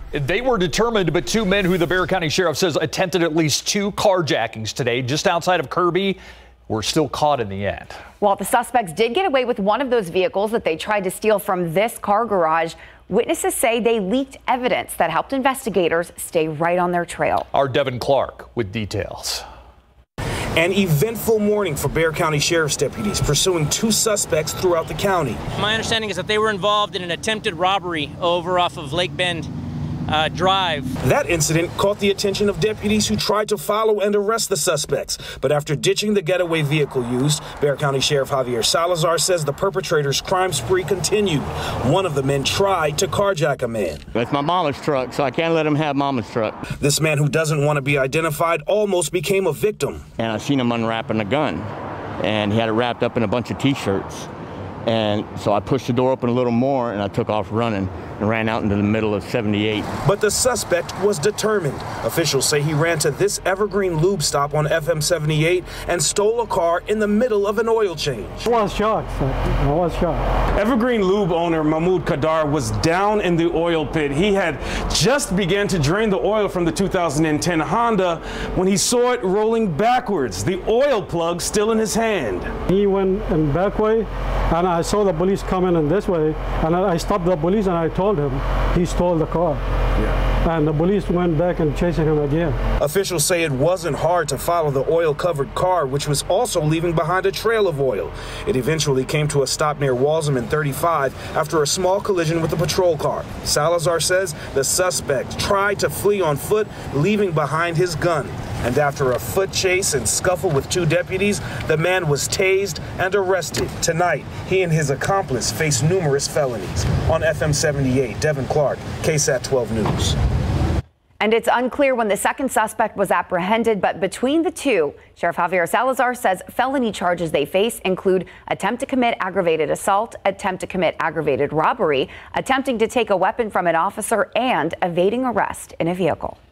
They were determined, but two men who the Bexar County Sheriff says attempted at least two carjackings today just outside of Kirby were still caught in the end. While the suspects did get away with one of those vehicles that they tried to steal from this car garage, witnesses say they leaked evidence that helped investigators stay right on their trail. Our Devin Clark with details. An eventful morning for Bexar County Sheriff's deputies pursuing two suspects throughout the county. My understanding is that they were involved in an attempted robbery over off of Lake Bend Drive. That incident caught the attention of deputies who tried to follow and arrest the suspects. But after ditching the getaway vehicle used, Bexar County Sheriff Javier Salazar says the perpetrator's crime spree continued. One of the men tried to carjack a man. It's my mama's truck, so I can't let him have mama's truck. This man, who doesn't want to be identified, almost became a victim. And I seen him unwrapping a gun, and he had it wrapped up in a bunch of T-shirts. And so I pushed the door open a little more, and I took off running and ran out into the middle of 78. But the suspect was determined. Officials say he ran to this Evergreen Lube stop on FM 78 and stole a car in the middle of an oil change. I was shocked. Evergreen Lube owner Mahmoud Kadar was down in the oil pit. He had just began to drain the oil from the 2010 Honda when he saw it rolling backwards, the oil plug still in his hand. He went in back way, and I saw the police coming in this way, and I stopped the police and I told him he stole the car. And the police went back and chasing him again. Officials say it wasn't hard to follow the oil-covered car, which was also leaving behind a trail of oil. It eventually came to a stop near Walsham and 35 after a small collision with a patrol car. Salazar says the suspect tried to flee on foot, leaving behind his gun. And after a foot chase and scuffle with two deputies, the man was tased and arrested. Tonight, he and his accomplice face numerous felonies. On FM 78, Devin Clark, KSAT 12 News. And it's unclear when the second suspect was apprehended, but between the two, Sheriff Javier Salazar says felony charges they face include attempt to commit aggravated assault, attempt to commit aggravated robbery, attempting to take a weapon from an officer, and evading arrest in a vehicle.